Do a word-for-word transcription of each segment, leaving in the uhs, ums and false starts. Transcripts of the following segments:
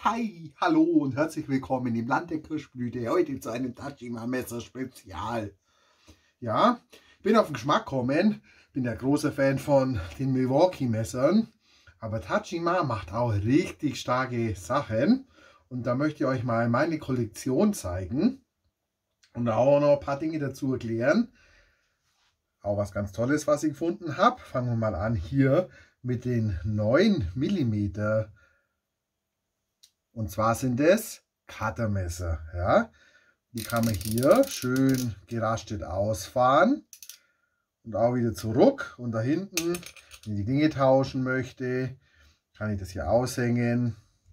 Hi, hallo und herzlich willkommen im Land der Kirschblüte, heute zu einem Tajima Messer Spezial. Ja, bin auf den Geschmack gekommen, bin der große Fan von den Milwaukee Messern, aber Tajima macht auch richtig starke Sachen und da möchte ich euch mal meine Kollektion zeigen und auch noch ein paar Dinge dazu erklären. Auch was ganz Tolles, was ich gefunden habe. Fangen wir mal an hier mit den neun Millimeter. Und zwar sind es Cuttermesser. Ja? Die kann man hier schön gerastet ausfahren und auch wieder zurück. Und da hinten, wenn ich die Dinge tauschen möchte, kann ich das hier aushängen,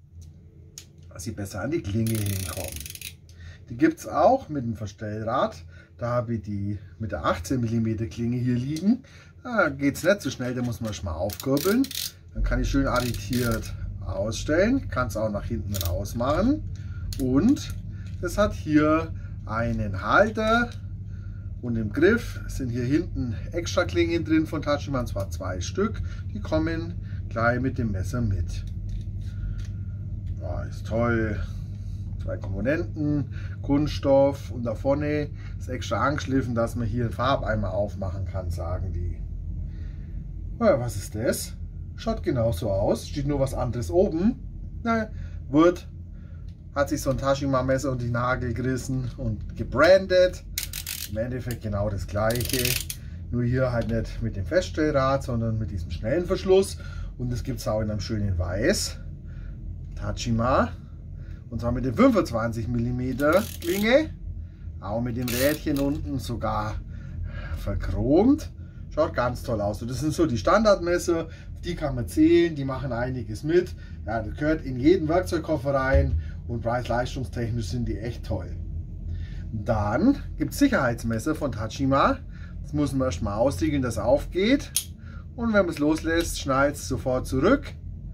dass ich besser an die Klinge hinkomme. Die gibt es auch mit dem Verstellrad. Da habe ich die mit der achtzehn Millimeter Klinge hier liegen. Da geht es nicht so schnell, da muss man schon mal aufkurbeln. Dann kann ich schön arretiert ausstellen. Kann es auch nach hinten raus machen. Und das hat hier einen Halter. Und im Griff sind hier hinten extra Klingen drin von Tajima, und zwar zwei Stück. Die kommen gleich mit dem Messer mit. Oh, ist toll. Zwei Komponenten, Kunststoff und da vorne ist extra angeschliffen, dass man hier einen Farbeimer aufmachen kann, sagen die. Ja, was ist das? Schaut genauso aus, steht nur was anderes oben. Na, wird, hat sich so ein Tajima Messer und die Nagel gerissen und gebrandet. Im Endeffekt genau das gleiche, nur hier halt nicht mit dem Feststellrad, sondern mit diesem schnellen Verschluss. Und das gibt es auch in einem schönen Weiß. Tajima. Und zwar mit der fünfundzwanzig Millimeter Klinge, auch mit dem Rädchen unten sogar verchromt. Schaut ganz toll aus. Und das sind so die Standardmesser, die kann man zählen, die machen einiges mit. Ja, das gehört in jeden Werkzeugkoffer rein und preis-leistungstechnisch sind die echt toll. Dann gibt es Sicherheitsmesser von Tajima. Das muss man erstmal aussiegeln, dass es aufgeht. Und wenn man es loslässt, schnallt es sofort zurück.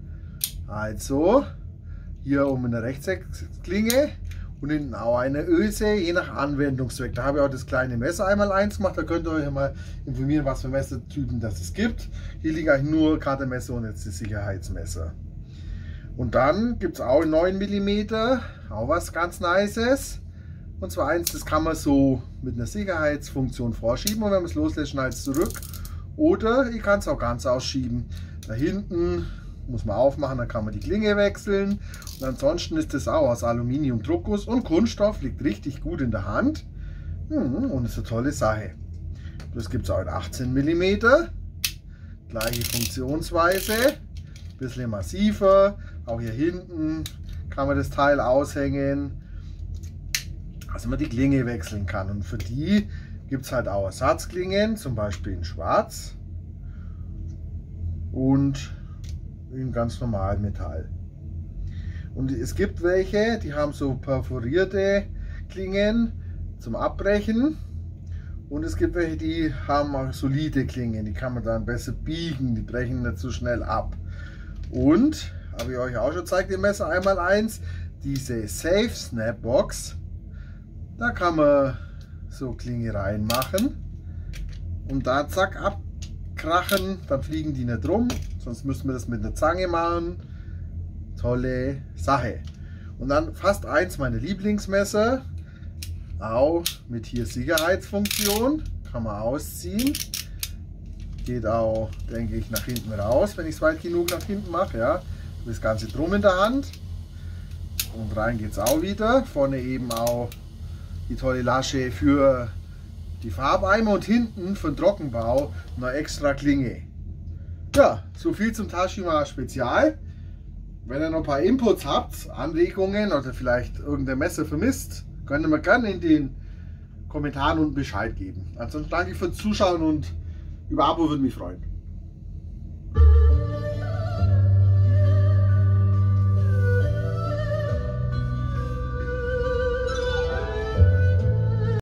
Also hier um eine Rechtsecksklinge und hinten auch eine Öse, je nach Anwendungszweck. Da habe ich auch das kleine Messer einmal eins gemacht, da könnt ihr euch mal informieren, was für Messertypen das es gibt. Hier liegen eigentlich nur Cuttermesser und jetzt das Sicherheitsmesser. Und dann gibt es auch neun Millimeter, auch was ganz Nices. Und zwar eins, das kann man so mit einer Sicherheitsfunktion vorschieben und wenn man es loslässt, schnallt es zurück. Oder ich kann es auch ganz ausschieben. Da hinten muss man aufmachen, dann kann man die Klinge wechseln. Und ansonsten ist das auch aus Aluminium, Druckguss und Kunststoff, liegt richtig gut in der Hand. Und ist eine tolle Sache. Das gibt es auch in achtzehn Millimeter. Gleiche Funktionsweise. Bisschen massiver. Auch hier hinten kann man das Teil aushängen, dass man die Klinge wechseln kann. Und für die gibt es halt auch Ersatzklingen, zum Beispiel in Schwarz und in ganz normal Metall. Und es gibt welche, die haben so perforierte Klingen zum Abbrechen. Und es gibt welche, die haben auch solide Klingen, die kann man dann besser biegen, die brechen nicht so schnell ab. Und, habe ich euch auch schon gezeigt, im Messer einmal eins, diese Safe Snap Box. Da kann man so Klinge reinmachen und da zack abkrachen, dann fliegen die nicht rum, sonst müssten wir das mit einer Zange machen. Tolle Sache. Und dann fast eins meiner Lieblingsmesser, auch mit hier Sicherheitsfunktion, kann man ausziehen. Geht auch, denke ich, nach hinten raus, wenn ich es weit genug nach hinten mache. Ja. Das Ganze drum in der Hand. Und rein geht es auch wieder. Vorne eben auch die tolle Lasche für die Farbeimer und hinten für den Trockenbau noch extra Klinge. Ja, so viel zum Tajima Spezial. Wenn ihr noch ein paar Inputs habt, Anregungen oder vielleicht irgendein Messer vermisst, könnt ihr mir gerne in den Kommentaren unten Bescheid geben. Ansonsten danke fürs Zuschauen und über Abo würde mich freuen.